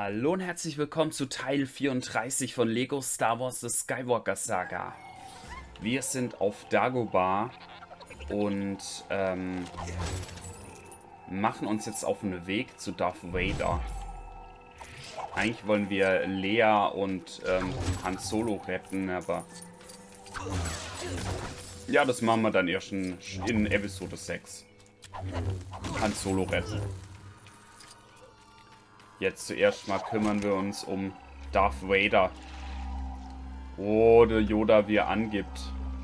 Hallo und herzlich willkommen zu Teil 34 von Lego Star Wars The Skywalker Saga. Wir sind auf Dagobah und machen uns jetzt auf den Weg zu Darth Vader. Eigentlich wollen wir Leia und Han Solo retten, aber ja, das machen wir dann erst in Episode 6. Han Solo retten. Jetzt zuerst mal kümmern wir uns um Darth Vader. Oh, der Yoda, wie er angibt.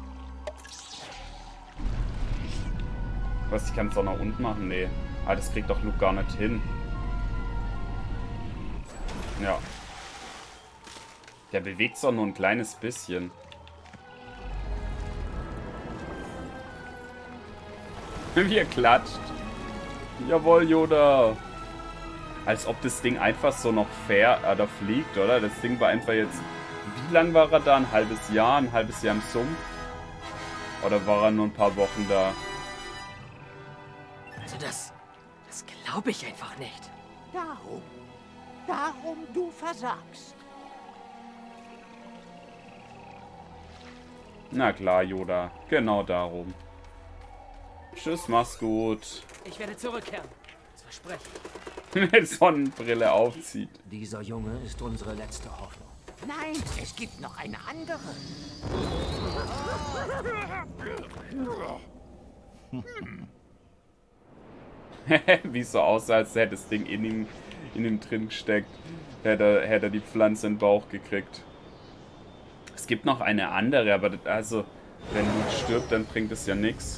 Was, ich kann es doch nach unten machen? Nee. Ah, das kriegt doch Luke gar nicht hin. Ja. Der bewegt doch nur ein kleines bisschen. Wie er klatscht. Jawohl, Yoda. Als ob das Ding einfach so noch da fliegt, oder? Das Ding war einfach jetzt... Wie lang war er da? Ein halbes Jahr im Sumpf? Oder war er nur ein paar Wochen da? Also das glaube ich einfach nicht. Darum du versagst. Na klar, Yoda. Genau darum. Tschüss, mach's gut. Ich werde zurückkehren. Das verspreche ich. Mit Sonnenbrille aufzieht. Dieser Junge ist unsere letzte Hoffnung. Nein, es gibt noch eine andere. Wie es so aussah, als hätte das Ding in ihm drin gesteckt. Hätte er die Pflanze in den Bauch gekriegt. Es gibt noch eine andere, aber das, also, wenn Luke stirbt, dann bringt es ja nichts.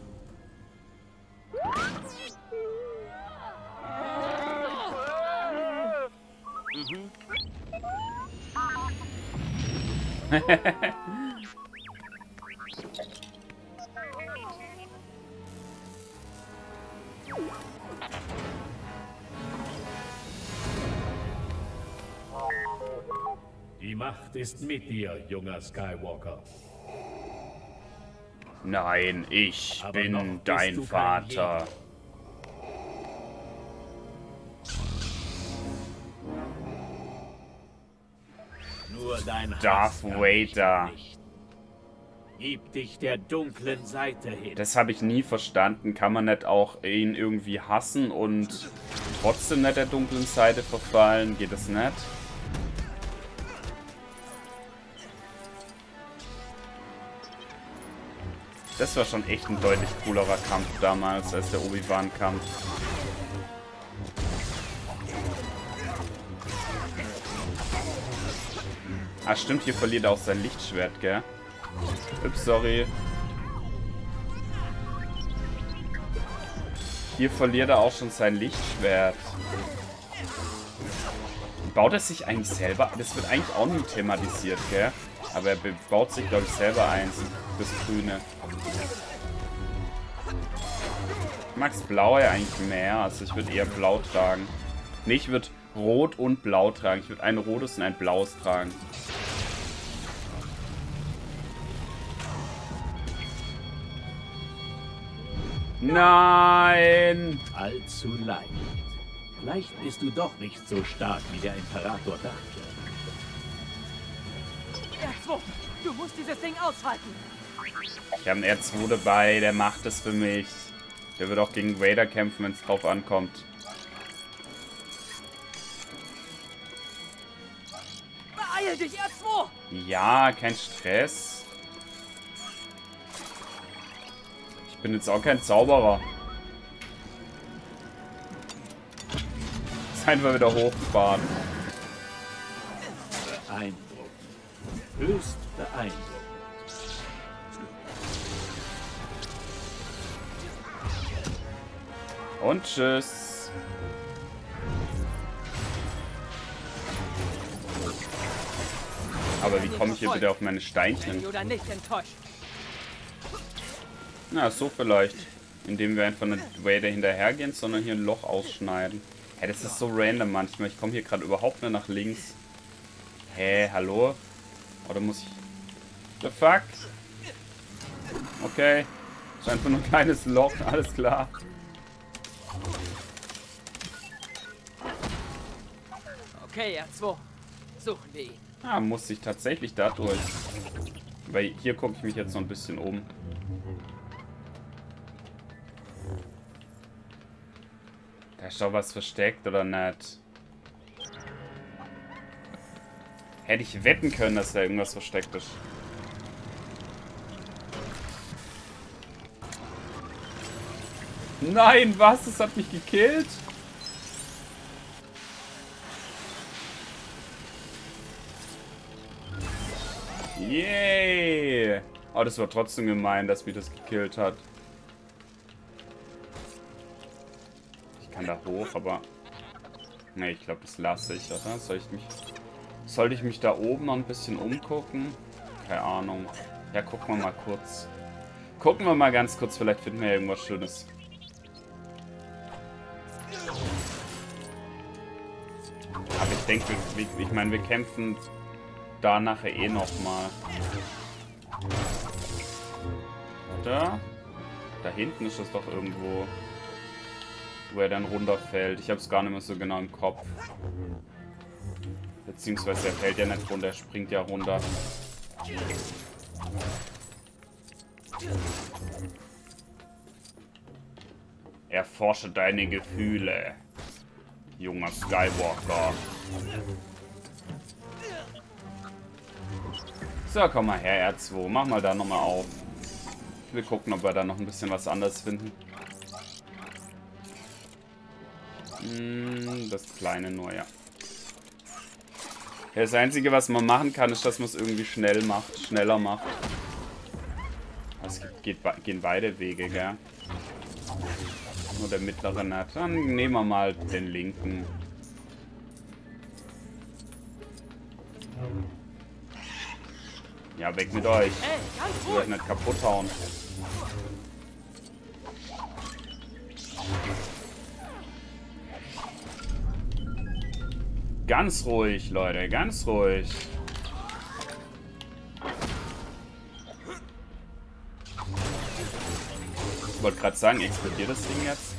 Die Macht ist mit dir, junger Skywalker. Nein, ich Aber noch bin bist dein du kein Vater. Nur dein Darth Hass kann dich Vader. vernichten. Gib dich der dunklen Seite hin. Das habe ich nie verstanden. Kann man nicht auch ihn irgendwie hassen und trotzdem nicht der dunklen Seite verfallen? Geht das nicht? Das war schon echt ein deutlich coolerer Kampf damals als der Obi-Wan-Kampf. Ah, stimmt, hier verliert er auch sein Lichtschwert, gell? Ups, sorry. Hier verliert er auch schon sein Lichtschwert. Baut er sich eigentlich selber? Das wird eigentlich auch nie thematisiert, gell? Aber er baut sich, glaube ich, selber eins. Das Grüne. Ich mag das Blaue eigentlich mehr. Also ich würde eher Blau tragen. Ne, ich würde Rot und Blau tragen. Ich würde ein rotes und ein blaues tragen. Nein! Allzu leicht. Vielleicht bist du doch nicht so stark, wie der Imperator dachte. R2, du musst dieses Ding aushalten. Ich habe einen R2 dabei, der macht es für mich. Der wird auch gegen Vader kämpfen, wenn es drauf ankommt. Beeil dich, R2! Ja, kein Stress. Ich bin jetzt auch kein Zauberer. Ist einfach wieder hochgefahren. Beeindruckend. Höchst beeindruckend. Und tschüss. Aber wie komme ich hier bitte auf meine Steinchen? Yoda nicht enttäuscht. Na, so vielleicht. Indem wir einfach nicht Vader hinterhergehen, sondern hier ein Loch ausschneiden. Hä, das ist so random manchmal. Ich komme hier gerade überhaupt nicht nach links. Hä, hallo? Oder muss ich... The fuck? Okay. Ist einfach nur ein kleines Loch, alles klar. Okay, R2. Suchen wir ihn. Ah, muss ich tatsächlich da durch. Weil hier gucke ich mich jetzt noch ein bisschen um. Da ist doch was versteckt, oder nicht? Hätte ich wetten können, dass da irgendwas versteckt ist. Nein, was? Das hat mich gekillt? Yay! Oh, das war trotzdem gemein, dass mich das gekillt hat. Ich kann da hoch, aber... Ne, ich glaube, das lasse ich, oder? Sollte ich mich da oben noch ein bisschen umgucken? Keine Ahnung. Ja, gucken wir mal kurz. Gucken wir mal ganz kurz, vielleicht finden wir ja irgendwas Schönes. Aber ich denke, ich meine, wir kämpfen da nachher eh nochmal. Da hinten ist das doch irgendwo, wo er dann runterfällt. Ich habe es gar nicht mehr so genau im Kopf. Beziehungsweise er fällt ja nicht runter, er springt ja runter. Erforsche deine Gefühle, junger Skywalker. So, komm mal her, R2. Mach mal da nochmal auf. Wir gucken, ob wir da noch ein bisschen was anderes finden. Das kleine nur, ja. Das Einzige, was man machen kann, ist, dass man es irgendwie schneller macht. Es gehen beide Wege, gell? Nur der mittlere nicht. Dann nehmen wir mal den linken. Ja, weg mit euch. Ich will euch nicht kaputt hauen. Ganz ruhig, Leute, ganz ruhig. Ich wollte gerade sagen, explodiert das Ding jetzt?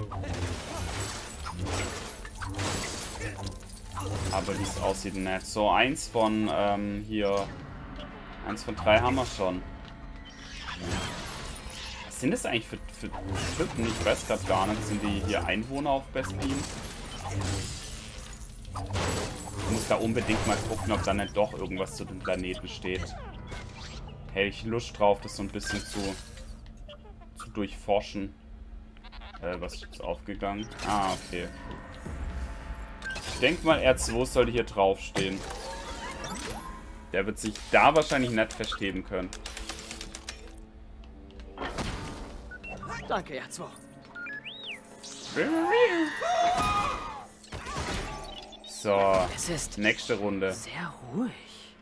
Aber wie es aussieht, nicht. So, eins von hier. 1 von 3 haben wir schon. Was sind das eigentlich für Typen? Ich weiß gerade gar nicht. Sind die hier Einwohner auf Bespin? Ich muss da unbedingt mal gucken, ob da nicht doch irgendwas zu dem Planeten steht. Hätte ich Lust drauf, das so ein bisschen zu durchforschen. Was ist jetzt aufgegangen? Ah, okay. Ich denke mal, R2 sollte hier draufstehen. Der wird sich da wahrscheinlich nicht verstehen können. Danke, R2. So, Es ist nächste Runde. sehr ruhig.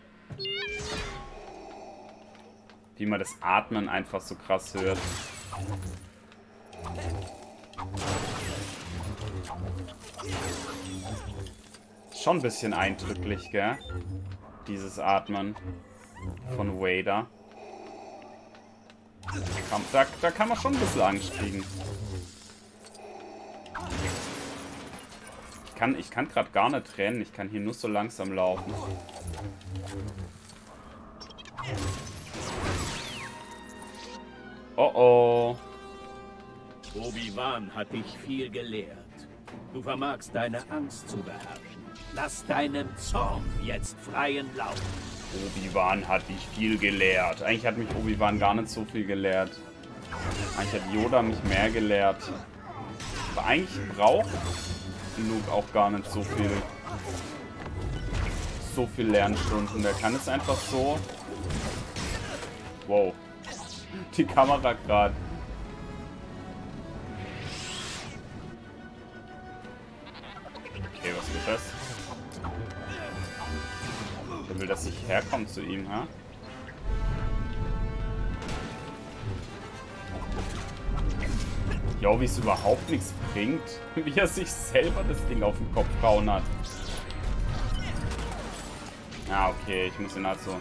Wie man das Atmen einfach so krass hört. Schon ein bisschen eindrücklich, gell? Dieses Atmen von Vader. Da kann man schon ein bisschen Angst kriegen. Ich kann gerade gar nicht rennen. Ich kann hier nur so langsam laufen. Oh oh. Obi-Wan hat dich viel gelehrt. Du vermagst deine Angst zu beherrschen. Lass deinem Zorn jetzt freien Lauf. Obi-Wan hat dich viel gelehrt. Eigentlich hat mich Obi-Wan gar nicht so viel gelehrt. Eigentlich hat Yoda mich mehr gelehrt. Aber eigentlich braucht Luke auch gar nicht so viel Lernstunden. Der kann es einfach so... Wow. Die Kamera gerade. Okay, was wird das? Der will, dass ich herkomme zu ihm, ha? Jo, wie es überhaupt nichts bringt. Wie er sich selber das Ding auf den Kopf gehauen hat. Ja, okay, ich muss ihn also...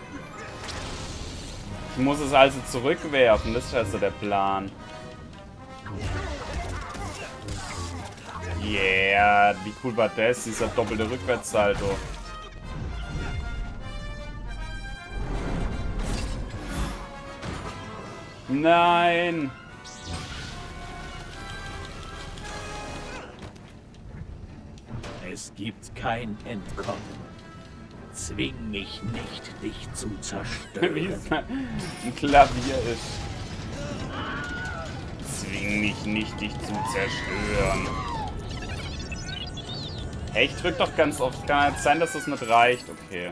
Ich muss es also zurückwerfen, das ist also der Plan. Yeah, wie cool war das? Dieser doppelte Rückwärtssalto. Nein! Es gibt kein Entkommen. Zwing mich nicht, dich zu Wie zerstören. es ein Klavier ist. Zwing mich nicht, dich zu zerstören. Hey, ich drück doch ganz oft. Kann jetzt sein, dass das nicht reicht. Okay.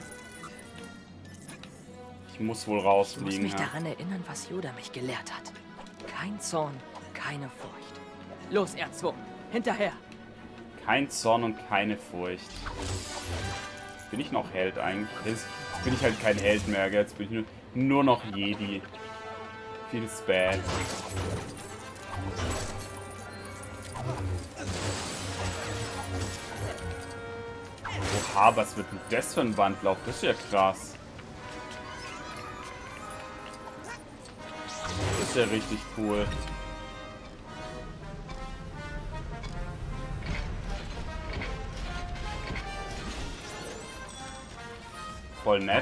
Ich muss wohl Ich muss rausfliegen. mich Ja. daran erinnern, was Yoda mich gelehrt hat. Kein Zorn, keine Furcht. Los, R2, hinterher. Kein Zorn und keine Furcht. Bin ich noch Held eigentlich? Jetzt bin ich halt kein Held mehr, gell? Jetzt bin ich nur noch Jedi. Feels bad. Oha, was wird denn das für ein Wandlauf? Das ist ja krass. Das ist ja richtig cool. Voll nett,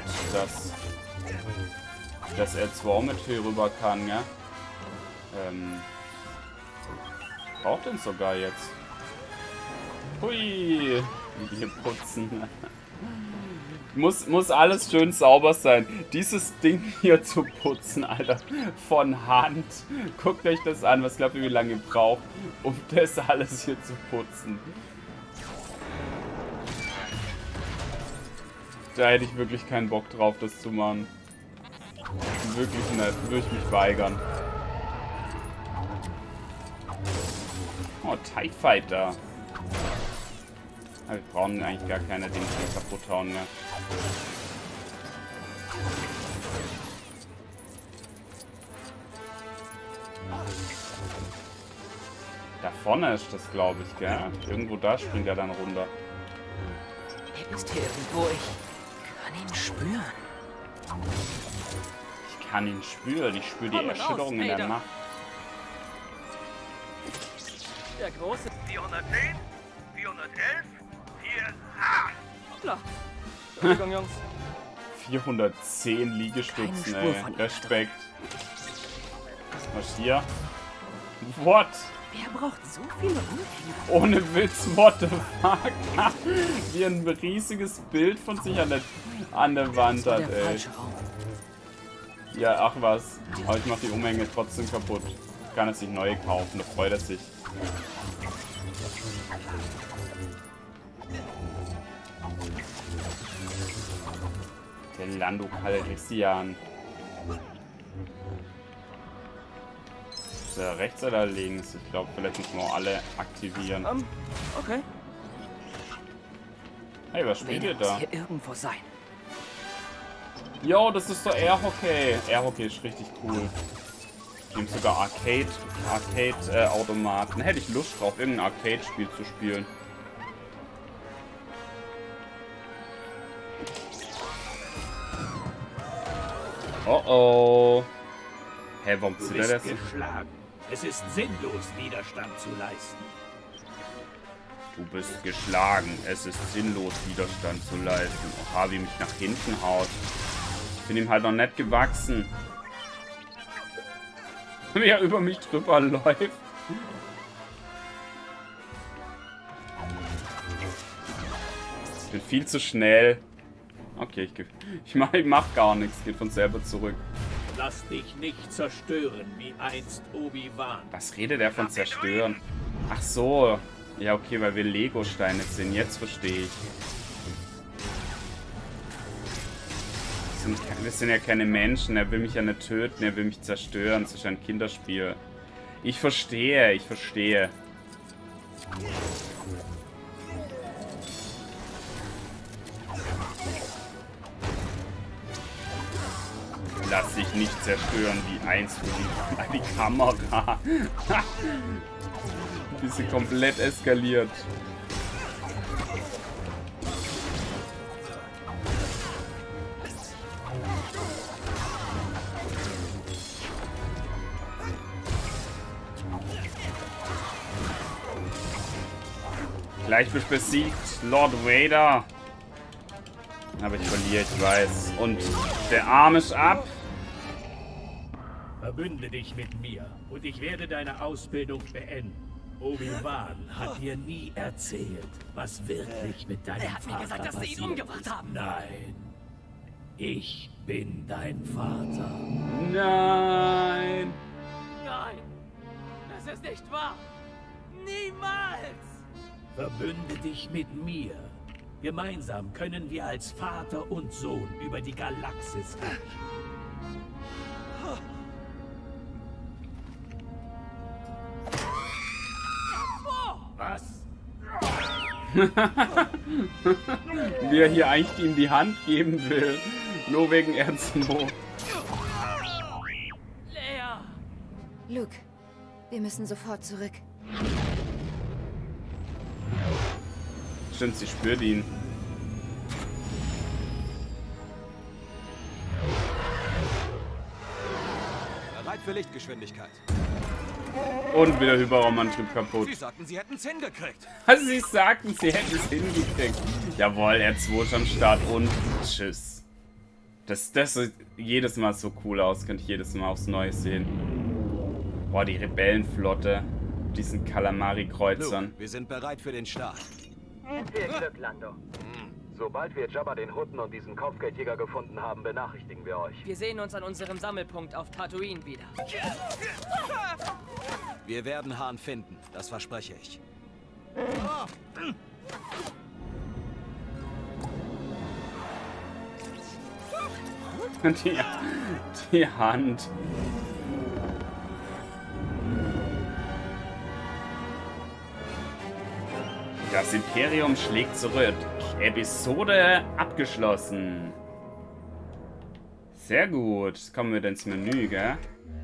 dass er zwar mit hier rüber kann, ja. Braucht den sogar jetzt. Hui, wie hier putzen. Muss alles schön sauber sein. Dieses Ding hier zu putzen, Alter, von Hand. Guckt euch das an. Was glaubt ihr, wie lange ihr braucht, um das alles hier zu putzen? Da hätte ich wirklich keinen Bock drauf, das zu machen. Wirklich nicht. Würde ich mich weigern. Oh, TIE Fighter. Aber wir brauchen eigentlich gar keine, den wir kaputt hauen mehr. Da vorne ist das, glaube ich, gell? Irgendwo da springt er dann runter. Er ist hier irgendwo. Ich kann ihn spüren. Ich kann ihn spüren. Ich spüre die Komm raus, Erschütterung in der Vader. Nacht. Der große 410, 411, 4... Hoppla. Entschuldigung, Jungs. 410 Keine Liegestützen, Spur ey. von ihm. Respekt. Was hier? What? Wer braucht so viele Umhänge? Ohne Witz, what the fuck? Wie ein riesiges Bild von sich an der Wand Das war hat, der ey. falsche Raum. Ja, ach was. Aber ich mach die Umhänge trotzdem kaputt. Kann er sich neue kaufen, da freut er sich. Der Lando Calrissian. Ist er rechts oder links? Ich glaube, vielleicht müssen wir auch alle aktivieren. Okay. Hey, was spielt ihr Vader muss da? hier irgendwo sein. Jo, das ist so Air-Hockey. Air-Hockey ist richtig cool. Ich nehme sogar Arcade-Automaten. Hätte ich Lust drauf, irgendein Arcade-Spiel zu spielen. Oh oh. Hä, warum Du zieht er bist das? geschlagen. Es ist sinnlos, Widerstand zu leisten. Du bist geschlagen. Es ist sinnlos, Widerstand zu leisten. Oha, wie mich nach hinten haut. Ich bin ihm halt noch nicht gewachsen. Wie er über mich drüber läuft. Ich bin viel zu schnell. Okay, ich mach gar nichts. Geht von selber zurück. Lass dich nicht zerstören, wie einst Obi-Wan. Was redet er von zerstören? Ach so. Ja, okay, weil wir Lego-Steine sind. Jetzt verstehe ich. Wir sind ja keine Menschen. Er will mich ja nicht töten. Er will mich zerstören. Es ist ein Kinderspiel. Ich verstehe. Ich verstehe. Lass dich nicht zerstören, wie einst die Kamera. Die ist komplett eskaliert. Gleich bist besiegt, Lord Vader. Aber ich verliere, ich weiß. Und der Arm ist ab. Verbünde dich mit mir und ich werde deine Ausbildung beenden. Obi-Wan hat dir nie erzählt, was wirklich mit deinem Er hat mir gesagt, dass sie ihn umgebracht haben. Nein. Ich bin dein Vater. Nein. Nein, das ist nicht wahr. Niemals. Verbünde dich mit mir. Gemeinsam können wir als Vater und Sohn über die Galaxis herrschen. Was? Wie er hier eigentlich ihm die Hand geben will. Nur wegen R2. Leia. Luke, wir müssen sofort zurück. Stimmt, sie spürt ihn. Bereit für Lichtgeschwindigkeit. Und wieder Hyperromantrieb kaputt. Sie sagten, sie hätten es hingekriegt. Also sie sagten, sie hätten es hingekriegt. Jawohl, R2 schon Start und tschüss. Das sieht jedes Mal so cool aus. Könnte ich jedes Mal aufs Neue sehen. Boah, die Rebellenflotte. Diesen Kalamari-Kreuzern. Luke, wir sind bereit für den Start. Viel Glück, Lando. Sobald wir Jabba den Hutten und diesen Kopfgeldjäger gefunden haben, benachrichtigen wir euch. Wir sehen uns an unserem Sammelpunkt auf Tatooine wieder. Wir werden Han finden, das verspreche ich. Die Hand. Das Imperium schlägt zurück. Episode abgeschlossen. Sehr gut. Jetzt kommen wir dann ins Menü, gell?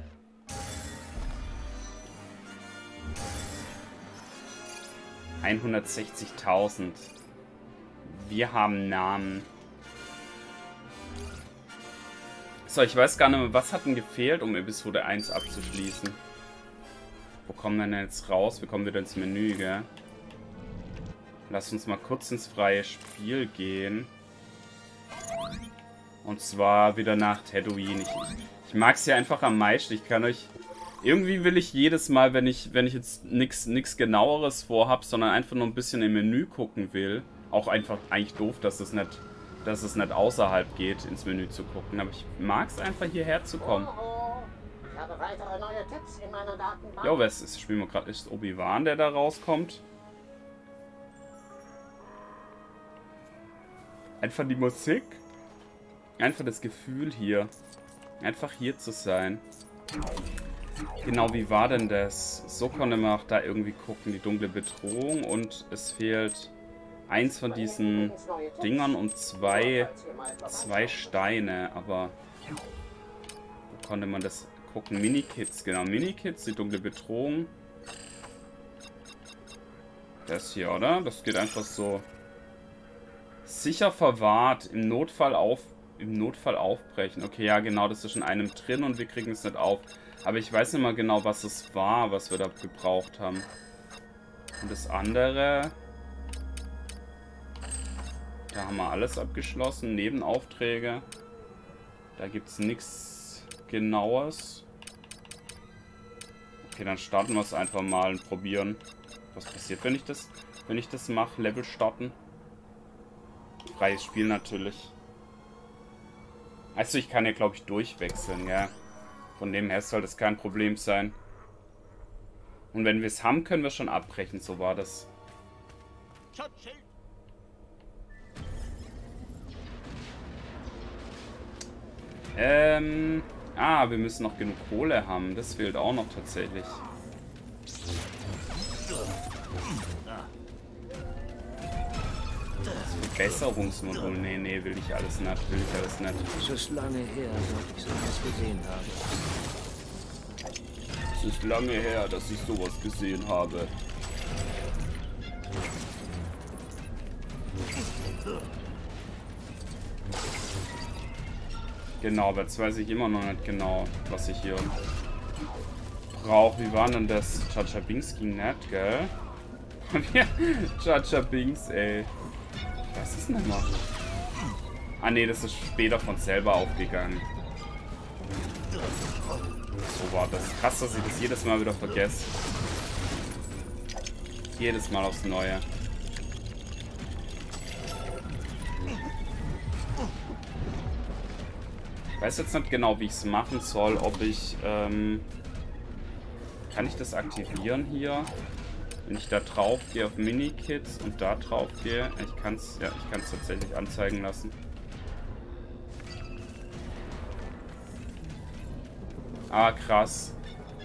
$160.000. Wir haben Namen. So, ich weiß gar nicht mehr, was hat denn gefehlt, um Episode 1 abzuschließen? Wo kommen wir denn jetzt raus? Wir kommen wieder ins Menü, gell? Lass uns mal kurz ins freie Spiel gehen. Und zwar wieder nach Tatooine. Ich mag es ja einfach am meisten. Ich kann euch... Irgendwie will ich jedes Mal, wenn ich jetzt nichts Genaueres vorhab, sondern einfach nur ein bisschen im Menü gucken will. Auch einfach eigentlich doof, dass es nicht außerhalb geht, ins Menü zu gucken. Aber ich mag es einfach, hierher zu kommen. Ich habe weitere neue Tipps in meiner Datenbank. Jo, was ist? Spielen wir gerade, ist Obi-Wan, der da rauskommt? Einfach die Musik. Einfach das Gefühl hier. Einfach hier zu sein. Genau, wie war denn das? So konnte man auch da irgendwie gucken. Die dunkle Bedrohung. Und es fehlt eins von diesen Dingern und zwei Steine. Aber wo konnte man das gucken? Mini-Kits, genau. Mini-Kits, die dunkle Bedrohung. Das hier, oder? Das geht einfach so. Sicher verwahrt, im Notfall aufbrechen. Okay, ja genau, das ist in einem drin und wir kriegen es nicht auf. Aber ich weiß nicht mal genau, was es war, was wir da gebraucht haben. Und das andere... Da haben wir alles abgeschlossen, Nebenaufträge. Da gibt es nichts Genaues. Okay, dann starten wir es einfach mal und probieren. Was passiert, wenn ich das mache? Level starten. Freies Spiel natürlich. Also ich kann ja, glaube ich, durchwechseln, ja. Von dem her soll das kein Problem sein. Und wenn wir es haben, können wir schon abbrechen. So war das. Wir müssen noch genug Kohle haben. Das fehlt auch noch tatsächlich. Verbesserungsmodul. Nee, will ich alles nicht. Es ist lange her, seit ich sowas gesehen habe. Es ist lange her, dass ich sowas gesehen habe. Genau, aber jetzt weiß ich immer noch nicht genau, was ich hier brauche. Wie war denn das? Jar Jar Binks ging nicht, gell? Jar Jar Binks, ey. Was ist denn das noch? Ah ne, das ist später von selber aufgegangen. So war das. Krass, dass ich das jedes Mal wieder vergesse. Jedes Mal aufs Neue. Ich weiß jetzt nicht genau, wie ich es machen soll. Ob ich, kann ich das aktivieren hier? Wenn ich da drauf gehe auf Mini-Kits und da drauf gehe. Ich kann es tatsächlich anzeigen lassen. Ah, krass.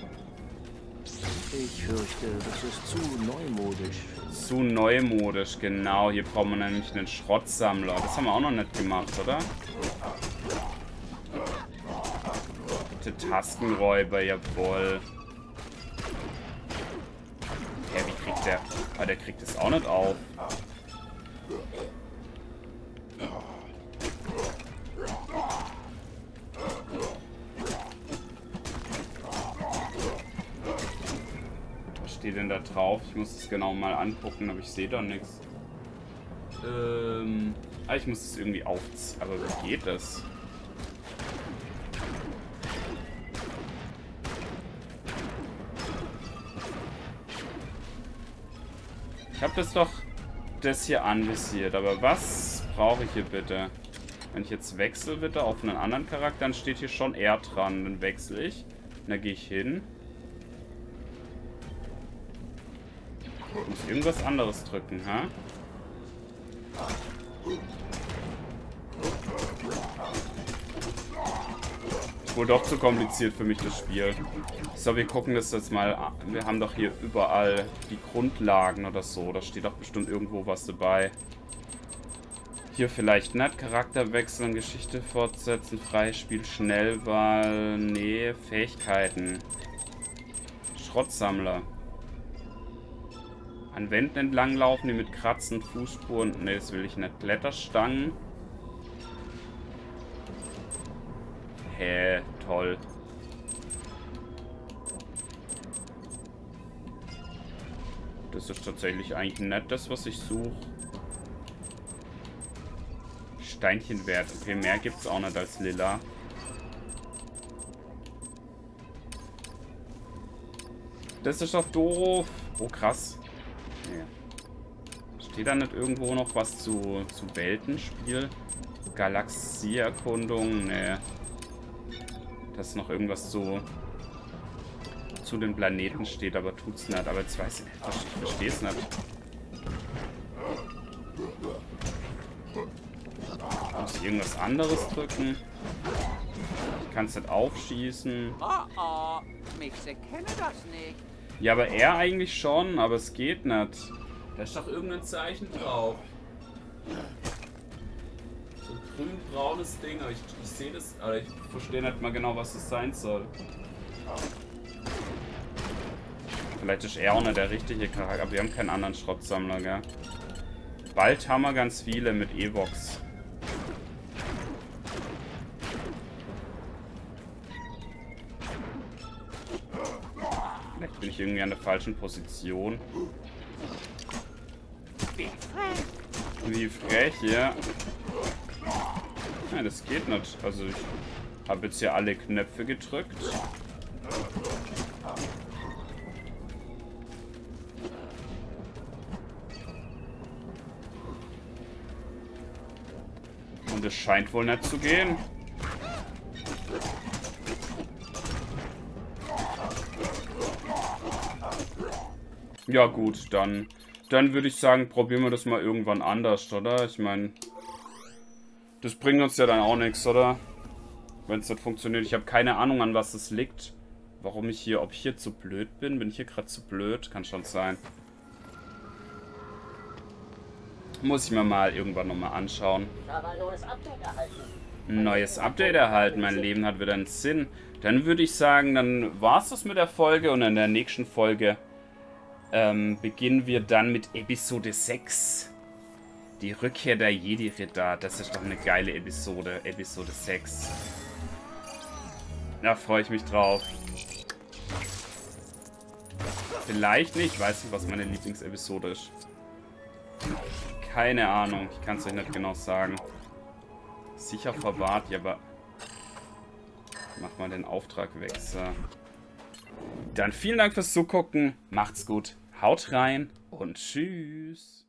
Ich fürchte, das ist zu neumodisch. Zu neumodisch, genau. Hier brauchen wir nämlich einen Schrottsammler. Das haben wir auch noch nicht gemacht, oder? Bitte Tastenräuber, jawohl. Ja, wie kriegt der? Ah, der kriegt es auch nicht auf. Was steht denn da drauf? Ich muss es genau mal angucken, aber ich sehe da nichts. Ich muss es irgendwie aufziehen. Aber wie geht das? Ich habe das hier anvisiert, aber was brauche ich hier bitte? Wenn ich jetzt wechsle bitte auf einen anderen Charakter, dann steht hier schon R dran. Dann wechsle ich. Und da gehe ich hin. Ich muss irgendwas anderes drücken, ha? Wohl doch zu kompliziert für mich, das Spiel. So, wir gucken das jetzt mal an. Wir haben doch hier überall die Grundlagen oder so. Da steht doch bestimmt irgendwo was dabei. Hier vielleicht nicht. Charakter wechseln, Geschichte fortsetzen, Freispiel, Schnellwahl. Nee, Fähigkeiten. Schrottsammler. An Wänden entlanglaufen, die mit Kratzen, Fußspuren. Nee, das will ich nicht. Kletterstangen. Hä, toll. Das ist tatsächlich eigentlich nicht das, was ich suche. Steinchenwert. Okay, mehr gibt es auch nicht als lila. Das ist doch doof. Oh, krass. Nee. Steht da nicht irgendwo noch was zu Weltenspiel? Galaxieerkundung? Nee. Dass noch irgendwas zu den Planeten steht, aber tut's nicht. Aber jetzt weiß ich verstehe es nicht. Muss ich irgendwas anderes drücken? Ich kann es nicht aufschießen. Oh, mich kenne das nicht. Ja, aber er eigentlich schon, aber es geht nicht. Da ist doch irgendein Zeichen drauf. So ein grün-braunes Ding, aber ich sehe das, aber ich verstehe nicht mal genau, was das sein soll. Vielleicht ist er auch nicht der richtige Charakter, aber wir haben keinen anderen Schrottsammler, gell? Bald haben wir ganz viele mit Evox. Vielleicht bin ich irgendwie an der falschen Position. Wie frech, ja. Nein, das geht nicht. Also ich habe jetzt hier alle Knöpfe gedrückt. Und es scheint wohl nicht zu gehen. Ja gut, dann würde ich sagen, probieren wir das mal irgendwann anders, oder? Ich meine, das bringt uns ja dann auch nichts, oder? Wenn es nicht funktioniert. Ich habe keine Ahnung, an was es liegt. Warum ich hier, ob ich hier zu blöd bin? Bin ich hier gerade zu blöd? Kann schon sein. Muss ich mir mal irgendwann nochmal anschauen. Ich habe ein neues Update erhalten. Ein neues Update erhalten. Mein Leben hat wieder einen Sinn. Dann würde ich sagen, dann war es das mit der Folge. Und in der nächsten Folge beginnen wir dann mit Episode 6. Die Rückkehr der Jedi-Ritter. Das ist doch eine geile Episode. Episode 6. Da freue ich mich drauf. Vielleicht nicht. Ich weiß nicht, was meine Lieblingsepisode ist. Keine Ahnung. Ich kann es euch nicht genau sagen. Sicher verwahrt, ja, aber... Mach mal den Auftrag weg, so. Dann vielen Dank fürs Zugucken. Macht's gut. Haut rein und tschüss.